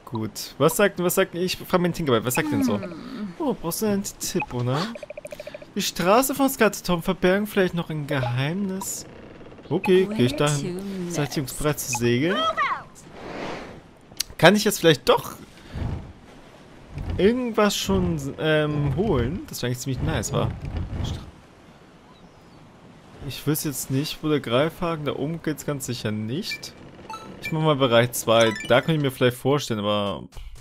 Gut. Was sagt ich frage meinen Tinkerbell, was sagt denn so? Oh, brauchst du einen Tipp, oder? Die Straße von Skattetom verbergen vielleicht noch ein Geheimnis. Okay, gehe ich dahin. Seid ihr Jungs bereit zu segeln? Kann ich jetzt vielleicht doch irgendwas schon holen? Das wäre eigentlich ziemlich nice, war. Ich wüsste jetzt nicht, wo der Greifhaken, da oben geht es ganz sicher nicht. Ich mache mal Bereich 2. Da kann ich mir vielleicht vorstellen, aber...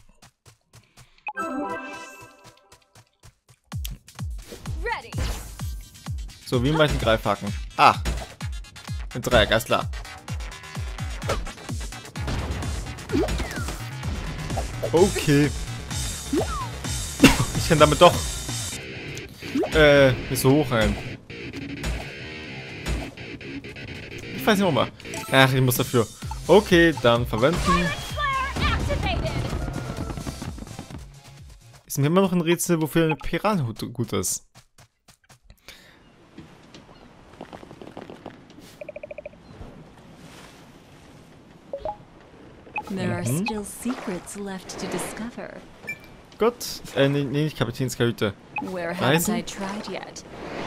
So, wie mache ich den Greifhaken? Ah! Ein Dreieck, alles klar. Okay. Ich kann damit doch nicht so hoch rein. Ich weiß nicht mal. Ach, ich muss dafür. Okay, dann verwenden. Ist mir immer noch ein Rätsel, wofür eine Piranhut gut ist. There are still secrets left to discover. Gut. Nee, nicht Kapitänskajüte. Where haven't I tried yet?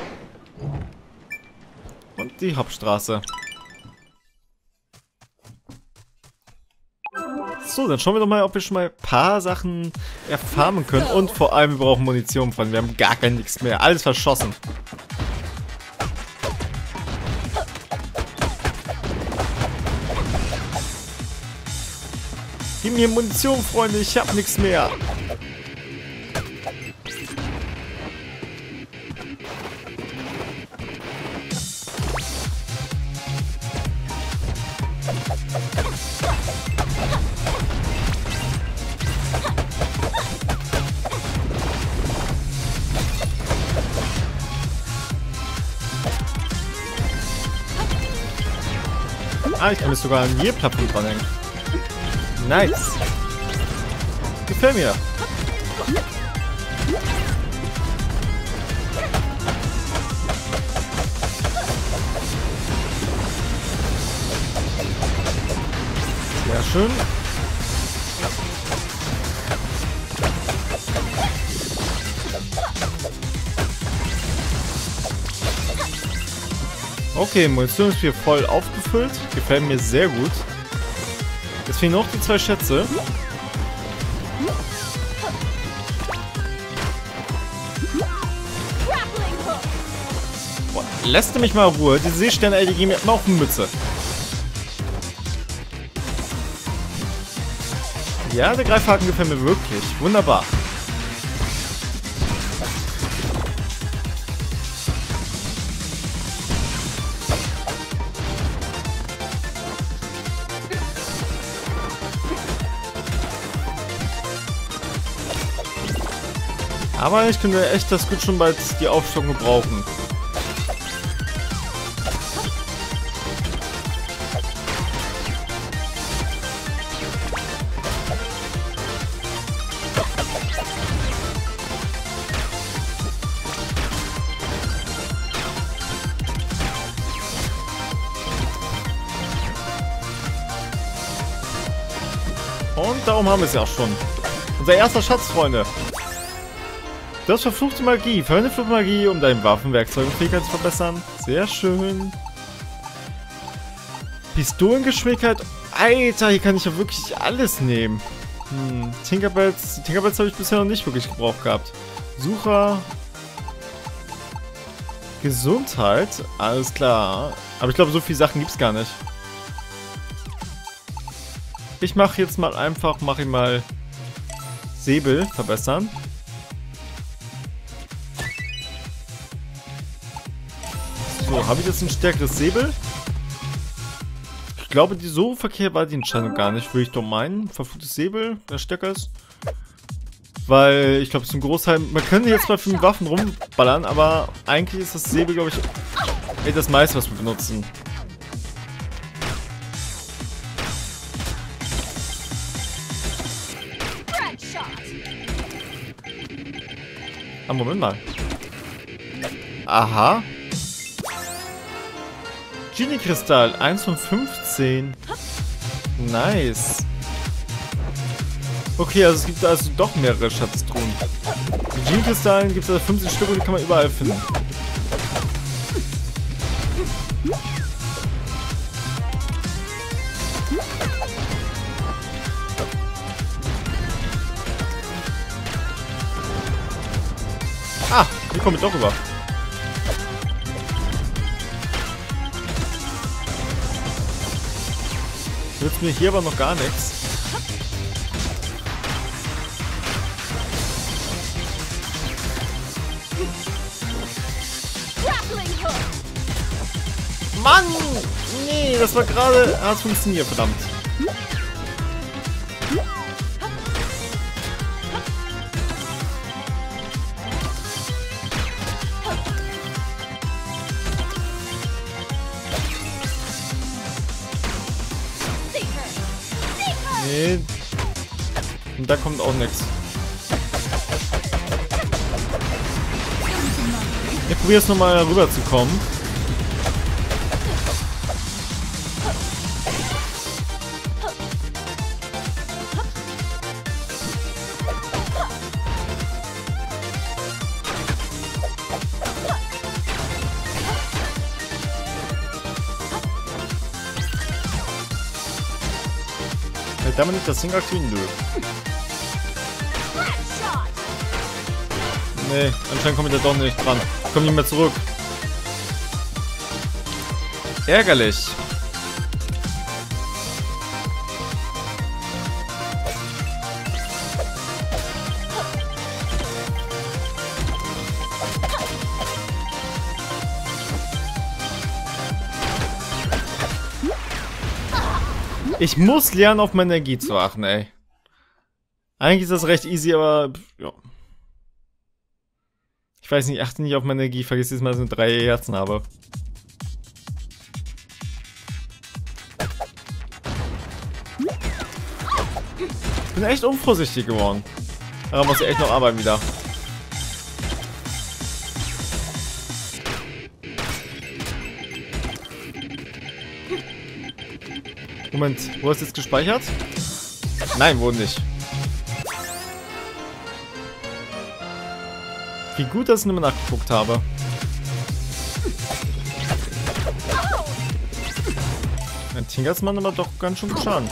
Und die Hauptstraße. So, dann schauen wir doch mal, ob wir schon mal ein paar Sachen erfahren können. Und vor allem, wir brauchen Munition, Freunde. Wir haben gar nichts mehr. Alles verschossen. Gib mir Munition, Freunde. Ich hab nichts mehr. Ah, ich kann mich sogar an je Plattform dranhängen. Nice. Gefällt mir. Sehr schön. Okay, Munition ist hier voll aufgefüllt. Gefällt mir sehr gut. Jetzt fehlen noch die 2 Schätze. Boah, lässt du mich mal in Ruhe. Diese Seesterne, ey, die gehen mir immer auf die Mütze. Ja, der Greifhaken gefällt mir wirklich. Wunderbar. Aber ich könnte echt das gut schon bald die Aufstockung brauchen. Und darum haben wir es ja auch schon. Unser erster Schatz, Freunde. Du hast verfluchte Magie. Verwende verfluchte Magie, um deine Waffenwerkzeug und Fähigkeit zu verbessern. Sehr schön. Pistolengeschwindigkeit. Alter, hier kann ich ja wirklich alles nehmen. Tinkerbells habe ich bisher noch nicht wirklich gebraucht gehabt. Sucher. Gesundheit. Alles klar. Aber ich glaube, so viele Sachen gibt es gar nicht. Ich mache jetzt mal einfach, mache ich mal Säbel verbessern. So, habe ich jetzt ein stärkeres Säbel? Ich glaube, so verkehrt war die Entscheidung gar nicht, würde ich doch meinen. Verfluchtes Säbel, der stärker ist. Weil, ich glaube, zum Großteil, man könnte jetzt bei 5 Waffen rumballern, aber eigentlich ist das Säbel, glaube ich, das meiste, was wir benutzen. Ah, Moment mal. Aha. Genie-Kristall, 1 von 15. Nice. Okay, also es gibt also doch mehrere Schatztruhen. Die Genie-Kristallen gibt es also 50 Stück und die kann man überall finden. Ah, hier komme ich doch rüber. Nützt mir hier aber noch gar nichts. Mann! Nee, das war gerade... Hat funktioniert, verdammt. Nee. Und da kommt auch nichts. Ich probiere jetzt nochmal rüber zu kommen. Kann man nicht das Ding aktivieren? Nö. Nee, anscheinend komme ich da doch nicht dran. Ich komme nicht mehr zurück. Ärgerlich. Ich muss lernen, auf meine Energie zu achten, ey. Eigentlich ist das recht easy, aber... ja. Ich weiß nicht, achte nicht auf meine Energie. Vergiss jetzt mal, dass ich nur 3 Herzen habe. Ich bin echt unvorsichtig geworden. Da muss ich echt noch arbeiten wieder. Moment, wo ist jetzt gespeichert? Nein, wurde nicht. Wie gut, dass ich nicht mehr nachgeguckt habe. Ein Tinkersmann aber doch ganz schön geschadet.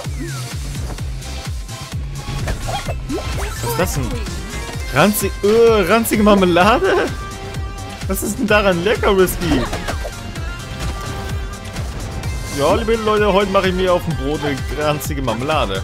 Was ist das denn? Ranzige Marmelade? Was ist denn daran lecker, Risky? Ja, liebe Leute, heute mache ich mir auf dem Brot eine ranzige Marmelade.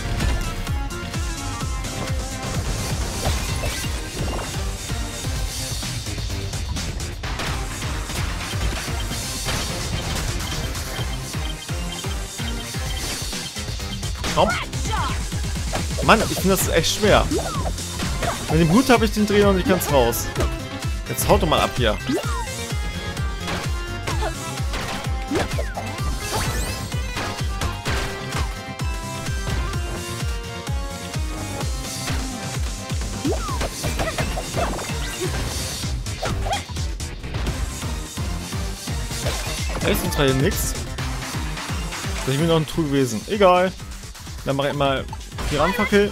Komm. Mann, ich finde das echt schwer. Mit dem Hut habe ich den Dreh noch nicht ganz raus. Jetzt haut doch mal ab hier. Echt, und hier nix. Das ist mir noch ein Tool gewesen. Egal. Dann mache ich mal Piranfackel.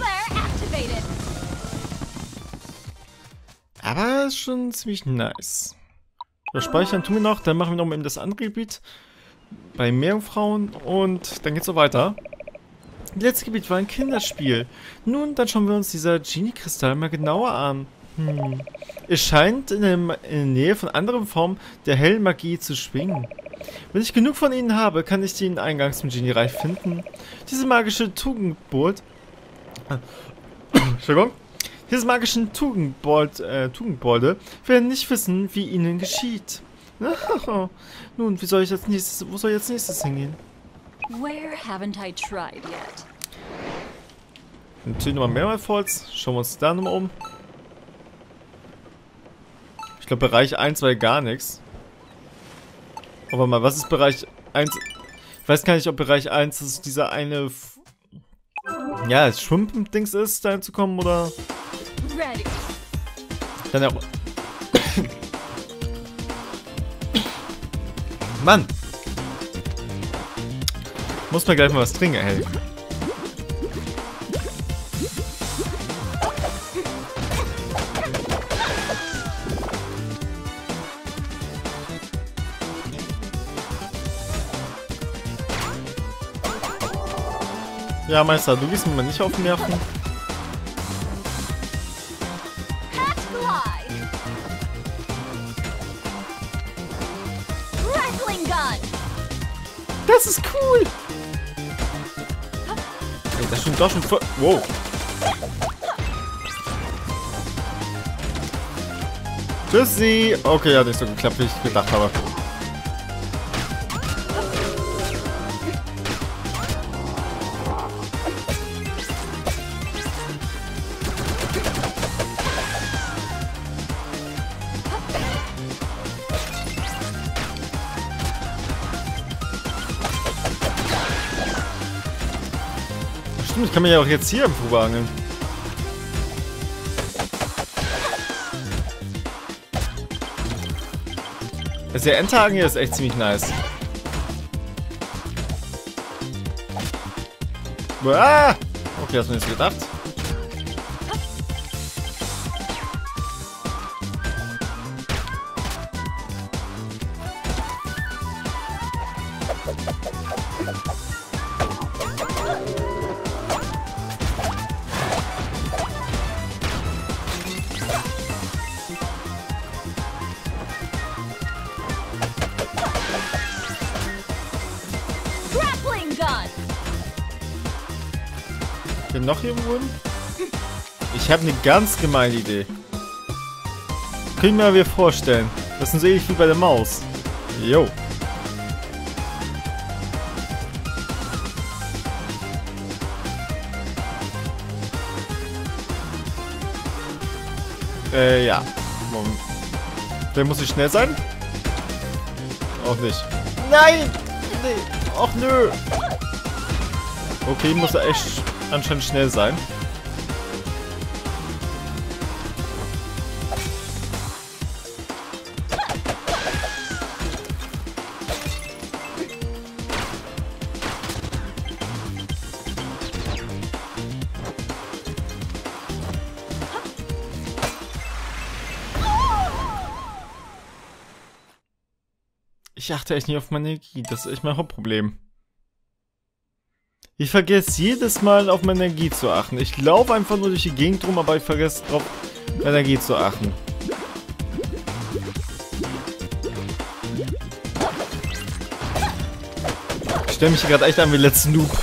Aber ist schon ziemlich nice. Das Speichern tun wir noch. Dann machen wir noch mal eben das andere Gebiet. Bei Meerjungfrauen. Und dann geht's so weiter. Das letzte Gebiet war ein Kinderspiel. Nun, dann schauen wir uns dieser Genie-Kristall mal genauer an. Es scheint in der Nähe von anderen Formen der hellen Magie zu schwingen. Wenn ich genug von ihnen habe, kann ich den Eingang zum Genie-Reich finden. Diese magische Tugendbolt... Entschuldigung. Diese magischen Tugendbolde werden nicht wissen, wie ihnen geschieht. Nun, wo soll jetzt nächstes hingehen? Where haven't I tried yet? Natürlich nochmal Mehrmalfalls. Schauen wir uns da nochmal um. Ich glaube, Bereich 1 war gar nichts. Aber mal, was ist Bereich 1? Ich weiß gar nicht, ob Bereich 1 das ist dieser eine... ja, das Schwimmen-Dings ist, da hinzukommen, oder... Dann ja... Mann! Muss mir gleich mal was trinken, ey. Ja, Meister, du gehst mir mal nicht auf den Nerven. Hat glide. Wrestling gun. Das ist cool. Ey, das stimmt doch schon voll. Wow. Tschüssi. Okay, hat nicht so geklappt, wie ich gedacht habe. Stimmt, ich kann mich ja auch jetzt hier im Fuber angeln. Das der Enterhaken hier ist echt ziemlich nice. Ah! Okay, hast du nichts gedacht? Grappling gun. Hier noch irgendwo hin? Ich habe eine ganz gemeine Idee. Können ich mir mal wieder vorstellen. Das ist so ähnlich wie bei der Maus. Jo. Ja. Moment. Wer muss ich schnell sein? Auch nicht. Nein! Nee. Och nö. Okay, muss er echt anscheinend schnell sein. Ich achte echt nicht auf meine Energie. Das ist echt mein Hauptproblem. Ich vergesse jedes Mal auf meine Energie zu achten. Ich laufe einfach nur durch die Gegend rum, aber ich vergesse drauf, meine Energie zu achten. Ich stelle mich hier gerade echt an wie letzten Noob.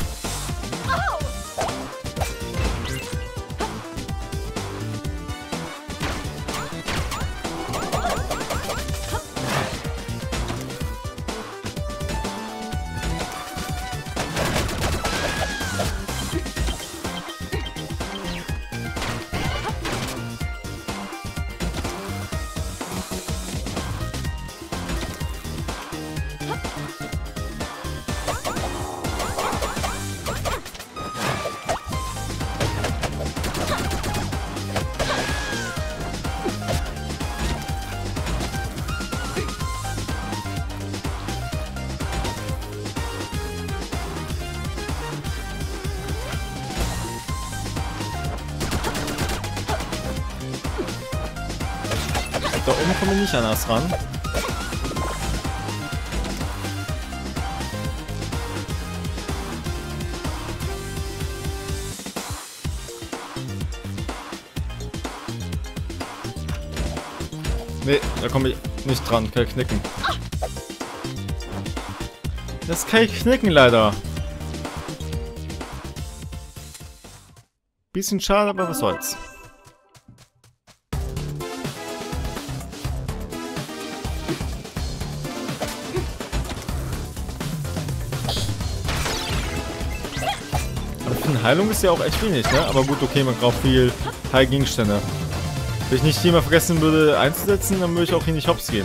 Da oben kommen wir nicht an das ran. Nee, da komme ich nicht dran. Kann ich knicken. Das kann ich knicken, leider. Bisschen schade, aber was soll's. Heilung ist ja auch echt wenig, ne? Aber gut, okay, man braucht viel Heilgegenstände. Wenn ich nicht jemand vergessen würde einzusetzen, dann würde ich auch hier nicht hops gehen.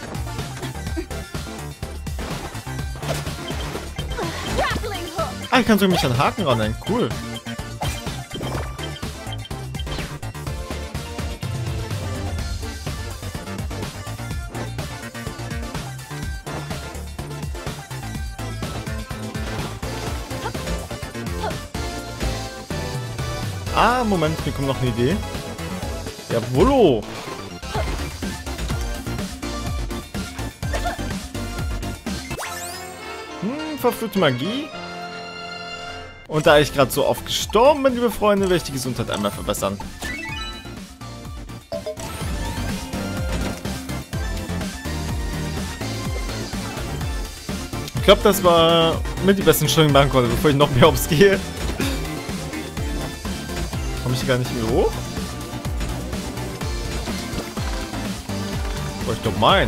Ah, ich kann sogar mich an Haken ranhängen. Cool. Ah, Moment, mir kommt noch eine Idee. Jawollo! Verfluchte Magie. Und da ich gerade so oft gestorben bin, liebe Freunde, werde ich die Gesundheit einmal verbessern. Ich glaube, das war mit die besten Entscheidungen, die ich machen konnte, bevor ich noch mehr aufs gehe. Komme ich hier gar nicht mehr hoch? Was ich doch mein.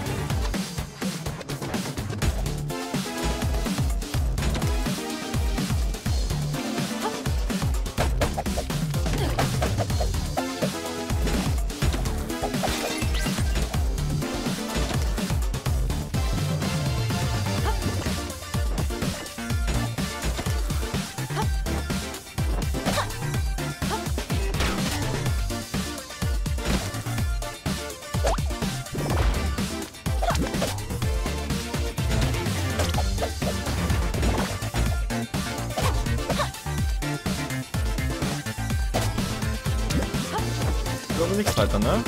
Aber nichts weiter, ne?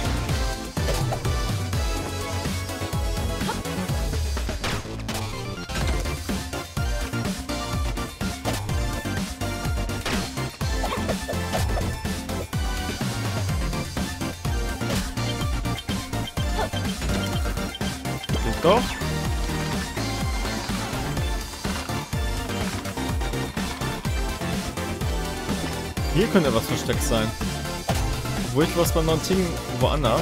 Geht doch. Hier könnte was versteckt sein. Obwohl ich was bei Nonting woanders.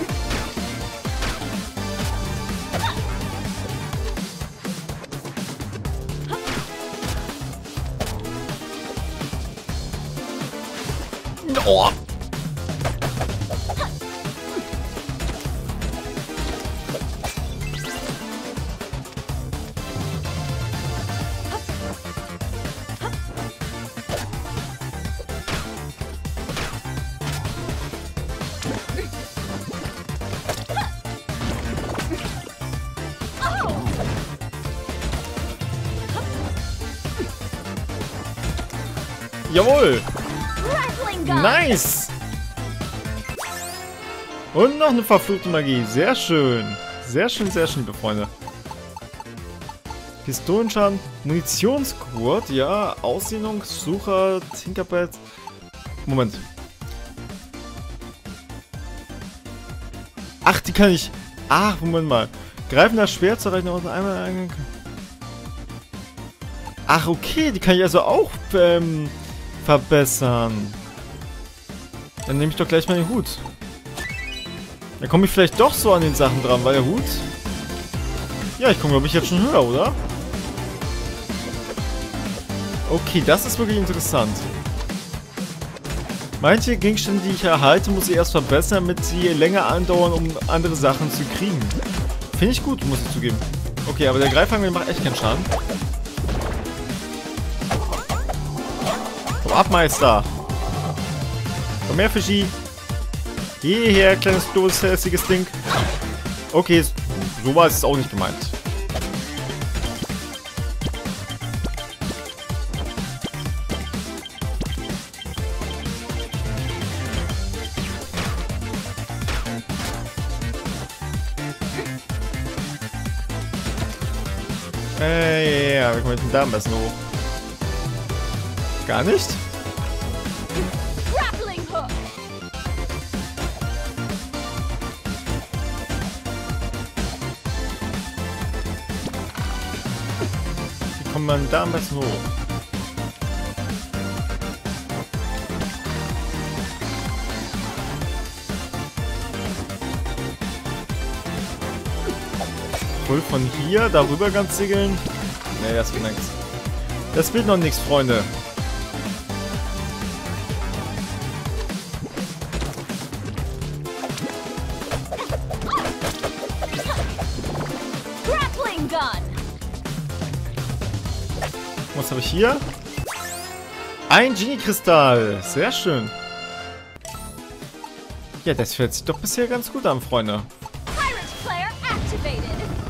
Oh. Jawohl! Grappling gun. Nice! Und noch eine verfluchte Magie. Sehr schön. Sehr schön, liebe Freunde. Pistolenschaden, Munitionsgurt, ja, Ausdehnung, Sucher, Tinkerbell. Moment. Ach, die kann ich. Ach, Moment mal. Greifen das Schwert zu erreichen und einmal. Ach, okay, die kann ich also auch verbessern. Dann nehme ich doch gleich mal den Hut. Dann komme ich vielleicht doch so an den Sachen dran, weil der Hut... Ja, ich komme, glaube ich, jetzt schon höher, oder? Okay, das ist wirklich interessant. Manche Gegenstände, die ich erhalte, muss ich erst verbessern, damit sie länger andauern, um andere Sachen zu kriegen. Finde ich gut, muss ich zugeben. Okay, aber der Greifhaken macht echt keinen Schaden. Komm ab, Meister! Komm her, Fischi! Hierher, kleines, doofes, hässiges Ding. Okay, so war es auch nicht gemeint. Ja, wie komme ich denn da am besten hoch? Gar nicht? Grappling hook. Wie kommt man da am besten hoch? Wohl von hier darüber ganz segeln? Nee, das wird nichts. Das wird noch nichts, Freunde. Grappling gun. Was habe ich hier? Ein Genie-Kristall. Sehr schön. Ja, das hört sich doch bisher ganz gut an, Freunde. Pirate flare activated.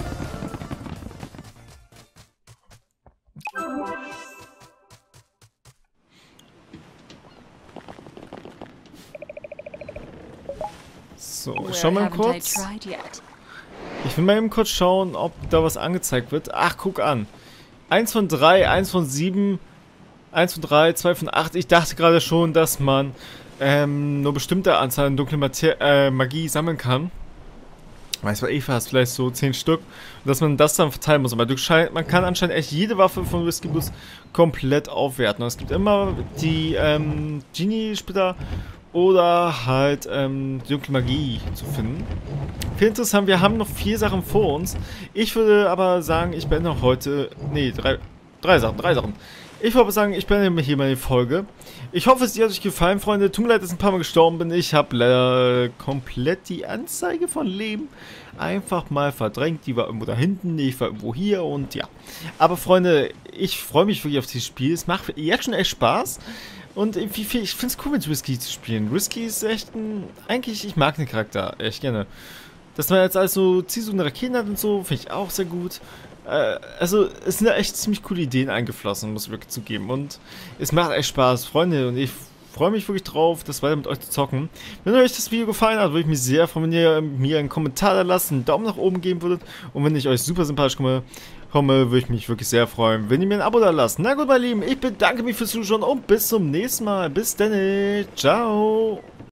So, Where schau mal haven't I kurz. tried yet? Ich will mal eben kurz schauen, ob da was angezeigt wird. Ach, guck an. 1 von 3, 1 von 7. 1 von 3, 2 von 8. Ich dachte gerade schon, dass man nur bestimmte Anzahl an dunkle Magie sammeln kann. Weiß man fast, vielleicht so 10 Stück. Und dass man das dann verteilen muss. Aber man kann anscheinend echt jede Waffe von Risky Boost komplett aufwerten. Und es gibt immer die Genie-Splitter oder halt die dunkle Magie zu finden. Viel interessant, wir haben noch 4 Sachen vor uns. Ich würde aber sagen, ich beende heute... Nee, 3 Sachen. Ich würde aber sagen, ich beende hier mal die Folge. Ich hoffe, es hat euch gefallen, Freunde. Tut mir leid, dass ich ein paar Mal gestorben bin. Ich habe leider komplett die Anzeige von Leben einfach mal verdrängt. Die war irgendwo da hinten, ich war irgendwo hier und ja. Aber Freunde, ich freue mich wirklich auf dieses Spiel. Es macht jetzt schon echt Spaß. Und ich finde es cool, mit Risky zu spielen. Risky ist echt eigentlich, ich mag den Charakter echt gerne. Dass man jetzt also zielsuchende Raketen hat und so, finde ich auch sehr gut. Also, es sind da echt ziemlich coole Ideen eingeflossen, muss ich wirklich zugeben. Und es macht echt Spaß, Freunde. Und ich freue mich wirklich drauf, das weiter mit euch zu zocken. Wenn euch das Video gefallen hat, würde ich mich sehr freuen, wenn ihr mir einen Kommentar da lasst, einen Daumen nach oben geben würdet. Und wenn ich euch super sympathisch komme, würde ich mich wirklich sehr freuen, wenn ihr mir ein Abo da lasst. Na gut, meine Lieben, ich bedanke mich fürs Zuschauen und bis zum nächsten Mal. Bis dann. Ciao.